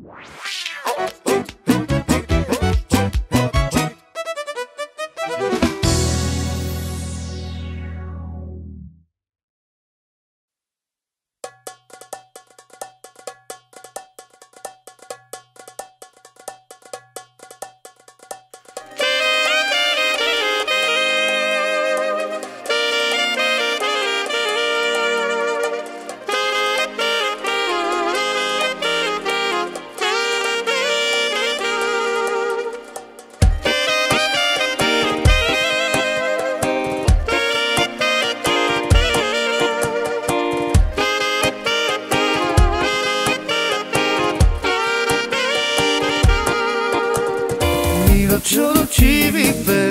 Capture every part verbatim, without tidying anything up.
Solo ci vive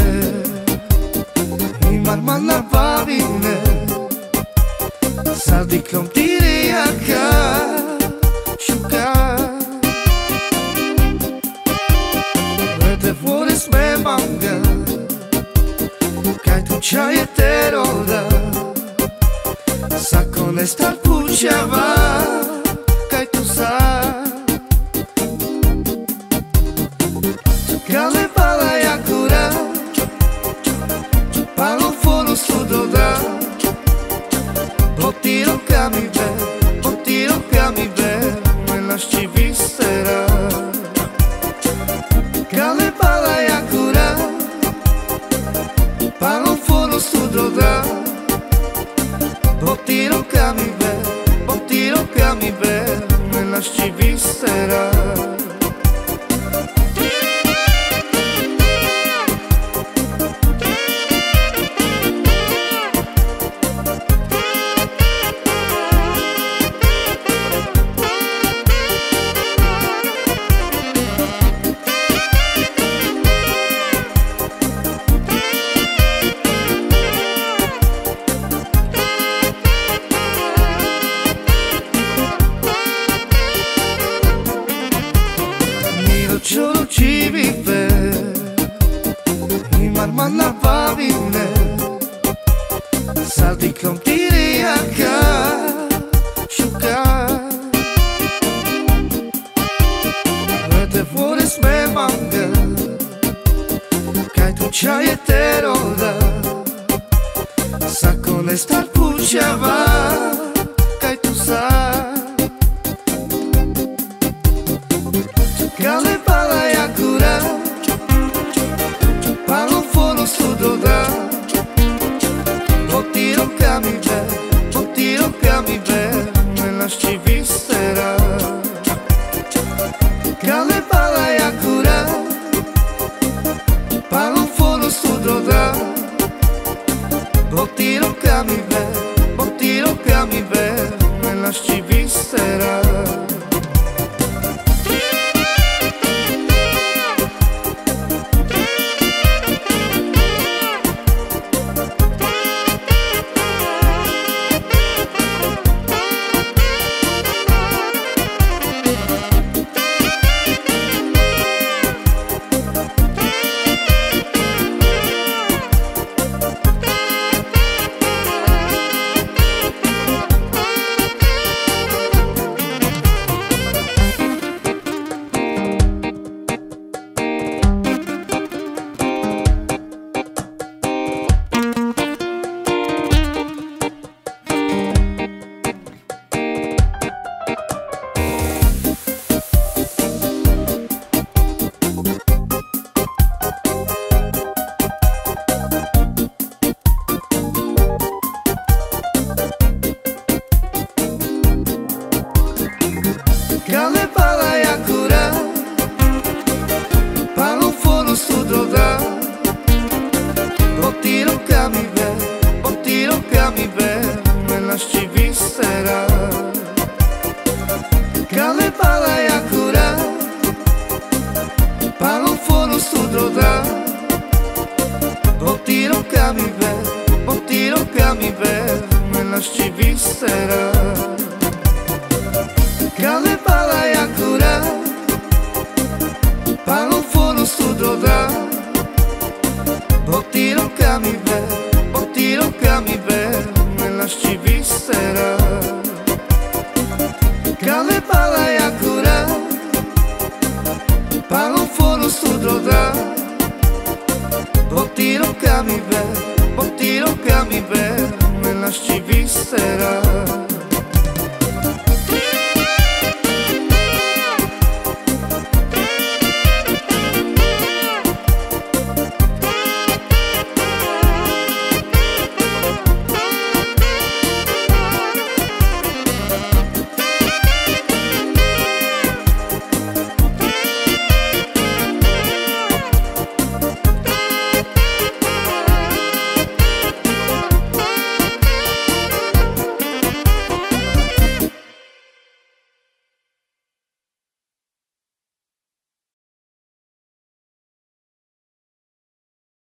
in marmana pavine saldi con tiri a casciuca vete fuori sme manga kaj tu čaj je teroda sa con estar pušava kaj tu sa Kale pala jakura Palo foro sudoda Potiro kami be Potiro kami be Menaš ci vistera Kale pala jakura Palo foro sudoda Potiro kami be Potiro kami be Menaš ci vistera Solo ci vive in marmana pavine saldi con tiri a casciuca vete fuori sme manga kaj tu čaj je teroda sa con estar pušava kaj tu sa Kale pala jakura Palo foro sudoda Potiro kami be Potiro kami be Menaš ci vistera Kale pala jakura Palo foro sudoda Potiro kami be Potiro kami be Menaš ci vistera Kale pala jakura Palo foro sudoda Potiro kami be Potiro kami be Menaš ci vistera Kale pala jakura Palo foro sudoda Potiro kami be Potiro kami be Menaš ci vistera Kale pala jakura Palo foro sudoda Potiro kami be Potiro kami be Menaš ci vistera Kale pala jakura será.